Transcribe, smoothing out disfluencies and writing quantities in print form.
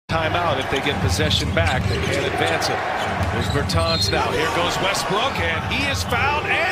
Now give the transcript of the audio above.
Timeout if they get possession back. They can't advance it. There's Bertans now. Here goes Westbrook, and he is fouled. And